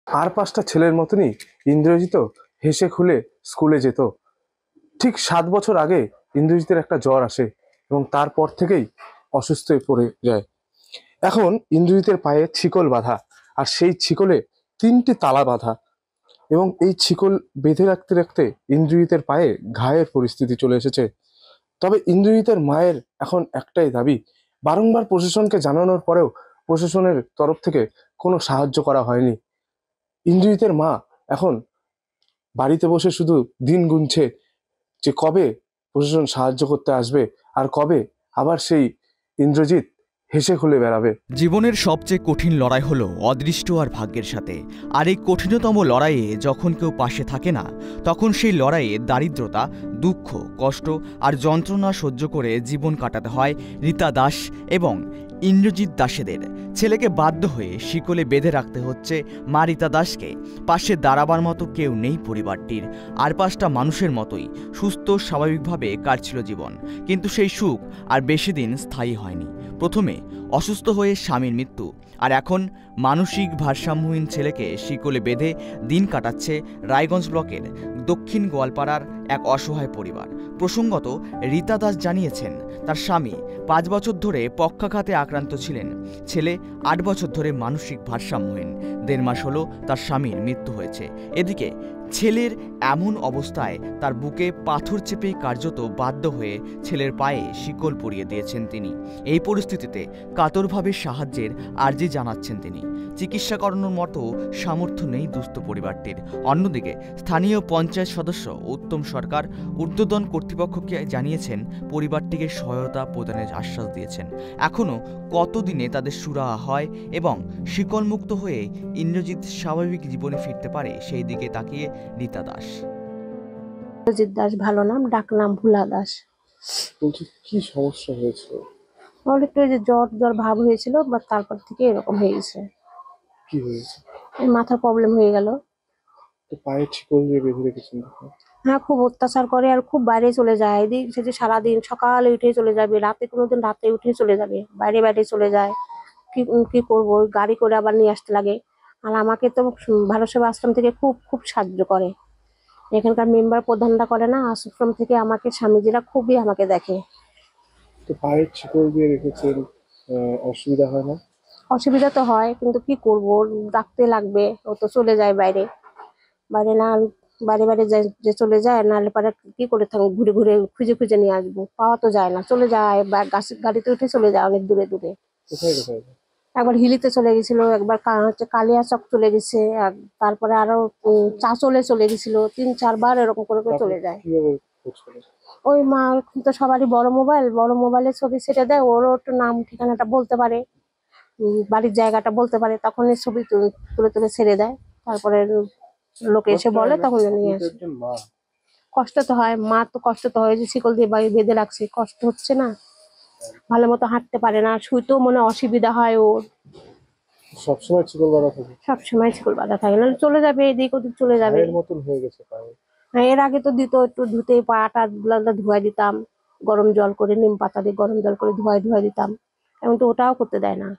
আর পাঁচটা ছেলের মতনই ইন্দ্রজিৎ হেসে খুলে স্কুলে যেত। ঠিক 7 বছর আগে ইন্দ্রজিতের একটা জ্বর আসে এবং তারপর থেকেই অসুস্থ হয়ে পড়ে যায়। এখন ইন্দ্রজিতের পায়ে ছিকল বাঁধা, আর সেই ছিকলে 3টি তালা বাঁধা, এবং এই ছিকল বেঁধে রাখতে রাখতে ইন্দ্রজিতের পায়ে ঘায়ের পরিস্থিতি চলে এসেছে। তবে ইন্দ্রজিতের মায়ের এখন একটাই দাবি, বারংবার প্রশাসনকে জানানোর পরেও প্রশাসনের তরফ থেকে কোনো সাহায্য করা হয়নি। ইন্দ্রজিতের মা এখন বাড়িতে বসে শুধু দিন গুনছে যে কবে প্রশাসন সাহায্য করতে আসবে, আর কবে আবার সেই ইন্দ্রজিৎ হেসে খুলে বেড়াবে। জীবনের সবচেয়ে কঠিন লড়াই হলো অদৃষ্ট আর ভাগ্যের সাথে। আর এই কঠিনতম লড়াইয়ে যখন কেউ পাশে থাকে না, তখন সেই লড়াইয়ে দারিদ্রতা, দুঃখ, কষ্ট আর যন্ত্রণা সহ্য করে জীবন কাটাতে হয় রীতা দাস এবং ইন্দ্রজিৎ দাসেদের। ছেলেকে বাধ্য হয়ে শিকলে বেঁধে রাখতে হচ্ছে মা রীতা দাসকে। পাশে দাঁড়াবার মতো কেউ নেই পরিবারটির। আর পাঁচটা মানুষের মতোই সুস্থ স্বাভাবিকভাবে কাটছিল জীবন, কিন্তু সেই সুখ আর বেশি দিন স্থায়ী হয়নি। প্রথমে অসুস্থ হয়ে স্বামীর মৃত্যু, আর এখন মানসিক ভারসাম্যহীন ছেলেকে শিকলে বেঁধে দিন কাটাচ্ছে রায়গঞ্জ ব্লকের দক্ষিণ গোয়ালপাড়ার এক অসহায় পরিবার। প্রসঙ্গত, রীতা দাস জানিয়েছেন তার স্বামী 5 বছর ধরে পক্ষাঘাতে আক্রান্ত ছিলেন। ছেলে 8 বছর ধরে মানসিক ভারসাম্যহীন। 1.5 মাস হলো তার স্বামীর মৃত্যু হয়েছে। এদিকে ছেলের এমন অবস্থায় তার বুকে পাথর চেপেই কার্যত বাধ্য হয়ে ছেলের পায়ে শিকল পরিয়ে দিয়েছেন তিনি। এই পরিস্থিতিতে কাতরভাবে সাহায্যের আর্জি জানাচ্ছেন তিনি। চিকিৎসা করানোর মতো সামর্থ্য নেই দুস্থ পরিবারটির। অন্যদিকে স্থানীয় পঞ্চায়েত সদস্য উত্তম সরকার ঊর্ধ্বতন কর্তৃপক্ষকে জানিয়েছেন, পরিবারটিকে সহায়তা প্রদানের আশ্বাস দিয়েছেন। এখনও কতদিনে তাদের সুরাহা হয় এবং শিকলমুক্ত হয়ে ইন্দ্রজিৎ স্বাভাবিক জীবনে ফিরতে পারে, সেই দিকে তাকিয়ে রীতা দাস। ইন্দ্রজিৎ দাস ভালো নাম, ডাক নাম ভোলা দাস। বলছি, কি সমস্যা হয়েছিল? আমার একটু যে জ্বর জ্বর ভাব হয়েছিল, বা তারপর থেকে এরকম হয়ে গেছে। কি হয়েছে? এই মাথার প্রবলেম হয়ে গেল। তো পায়ে ছিকল দিয়ে বেঁধে রেখেছেন তখন? হ্যাঁ, খুব অত্যাচার করে আর খুব বাইরে চলে যায়। এদিক সেদিক সারাদিন, সকালে উঠে চলে যাবে, রাতে কোনোদিন রাতে উঠে চলে যাবে, বাইরে বাইরে চলে যায়। কি করবো, গাড়ি করে আবার নিয়ে আসতে লাগে। আর আমাকে তো ভারত সেবা আশ্রম থেকে খুব খুব সাহায্য করে। এখানকার মেম্বার প্রধানরা করে না, আশ্রম থেকে আমাকে স্বামীজিরা খুবই আমাকে দেখে। তো পায়ে ছিকল দিয়ে রেখেছেন, অসুবিধা হয় না? অসুবিধা তো হয়, কিন্তু কি করব, ডাকতে লাগবে। ও তো চলে যায় বাইরে, বাইরে না, বাইরে বাইরে যে চলে যায়, নাহলে পরে কি করে থাকবো, ঘুরে ঘুরে খুঁজে খুঁজে নিয়ে আসবো, পাওয়া তো যায় না, চলে যায় বা গাড়িতে উঠে চলে যায় অনেক দূরে দূরে। কোথায় কোথায়? একবার হিলিতে চলে গেছিল, একবার হচ্ছে কালিয়াচক চলে গেছে, আর তারপরে আরো চাঁচলে চলে গেছিল, 3-4 বার এরকম করে করে চলে যায়। কিভাবে খোঁজ পেলেন? ওই মা, এখন তো সবারই বড় মোবাইল, বড় মোবাইলে ছবি ছেড়ে দেয়, ওরও একটু নাম ঠিকানাটা বলতে পারে, বাড়ির জায়গাটা বলতে পারে, তখন এই ছবি তুলে তুলে ছেড়ে দেয়। তারপরে লোকে এসে বলে, তখন নিয়ে আসে। কষ্ট তো হয়, মা তো কষ্ট তো হয়, যে শিকল দিয়ে বাড়ি বেঁধে রাখছে, কষ্ট হচ্ছে না। ভালো মতো হাঁটতে পারে না, শুইতেও মনে অসুবিধা হয় ওর। সবসময় ছিকল বাঁধা থাকে? সবসময় শিকল বাঁধা থাকে, না চলে যাবে এদিক ওদিক চলে যাবে। এর মতন হয়ে গেছে পায়ে। হ্যাঁ, এর আগে তো দিত, একটু ধুতে পাটা গুলা ধুয়াই দিতাম, গরম জল করে, নিম পাতা দিয়ে গরম জল করে ধুয়াই দিতাম। এখন তো ওটাও করতে দেয় না,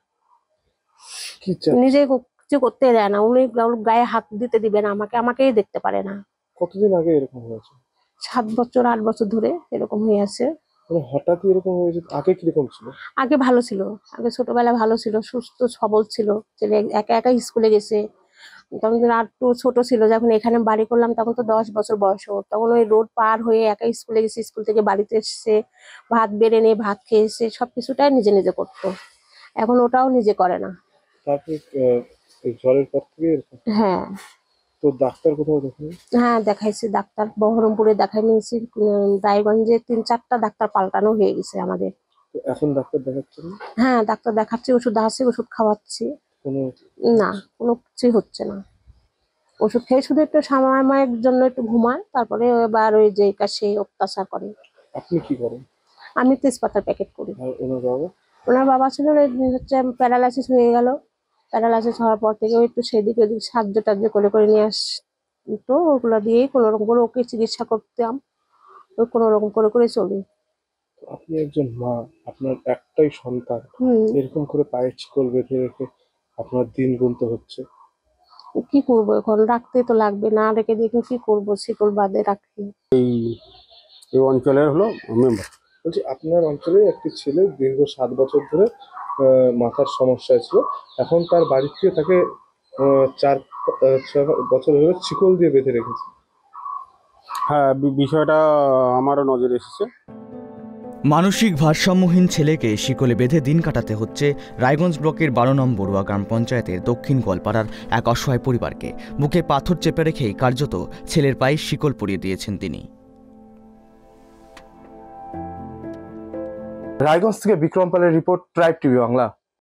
কি চাচ্ছেন? নিজে কিছু করতে দেয় না। উনি ওর গায়ে হাত দিতে দিবে না, আমাকেই দেখতে পারে না। কতদিন আগে এরকম হয়েছে? 7 বছর 8 বছর ধরে এরকম হয়ে আছে। মানে হঠাৎই এরকম হয়েছে? আগে কিরকম ছিল? আগে ভালো ছিল, আগে ছোটবেলা ভালো ছিল, সুস্থ সবল ছিল। ছেলে একা একা স্কুলে গেছে। তখন আর একটু ছোট ছিল, যখন এখানে বাড়ি করলাম তখন তো 10 বছর বয়স ওর। তখন ওই রোড পার হয়ে একা স্কুলে গেছে, স্কুল থেকে বাড়িতে এসছে, ভাত বেড়ে নিয়ে ভাত খেয়েছে, সবকিছুটাই নিজে নিজে করতো। এখন ওটাও নিজে করে না। তারপরে এই জ্বরের পর থেকে এরকম? হ্যাঁ। তো ডাক্তার কোথাও দেখান? হ্যাঁ, দেখাইছি ডাক্তার, বহরমপুরে দেখাই নিয়েছি। রায়গঞ্জে 3-4টা ডাক্তার পাল্টানো হয়ে গেছে আমাদের। তো এখন ডাক্তার দেখাচ্ছেন? হ্যাঁ, ডাক্তার দেখাচ্ছি, ওষুধ আছে, ওষুধ খাওয়াচ্ছি। কোনো? না, কোনো কিছুই হচ্ছে না। ওষুধ খেয়ে শুধু একটু সাময়িক জন্য একটু ঘুমায়, তারপরে এবার ওই যে সে অত্যাচার করে। আপনি কি করেন? আমি তেজপাতার প্যাকেট করি। আর ওনার বাবা? ওনার বাবা ছিল হচ্ছে প্যারালাইসিস হয়ে গেল। প্যারালাইসিস হওয়ার পর থেকে ওই একটু সেদিক ওদিক সাহায্য টাহায্য করে করে নিয়ে আসতো, ওগুলো দিয়েই কোনো রকম করে ওকে চিকিৎসা করতাম। ওই কোনো রকম করে করে চলি। আপনি একজন মা, আপনার একটাই সন্তান, হুম। এরকম করে পায়ে ছিকল বেঁধে রেখে আপনার দিন গুনতে হচ্ছে। কি করবো এখন, রাখতে তো লাগবে, না রেখে দেখে কি করবো, শিকল বাঁধে রাখি। এই অঞ্চলের হলো মেম্বার। বলছি আপনার অঞ্চলে একটি ছেলে দীর্ঘ 7 বছর ধরে মাথার সমস্যায় ছিল, এখন তার বাড়িতে তাকে 4-6 বছর ধরে শিকল দিয়ে বেঁধে রেখেছে। হ্যাঁ, বিষয়টা আমারও নজরে এসেছে। মানসিক ভারসাম্যহীন ছেলেকে শিকলে বেঁধে দিন কাটাতে হচ্ছে রায়গঞ্জ ব্লকের 12 নং বড়ুয়া গ্রাম পঞ্চায়েতের দক্ষিণ গোয়ালপাড়ার এক অসহায় পরিবারকে। বুকে পাথর চেপে রেখেই কার্যত ছেলের পায়ে শিকল পরিয়ে দিয়েছেন তিনি। রায়গঞ্জ থেকে বিক্রম পালের রিপোর্ট, ট্রাইব টিভি বাংলা।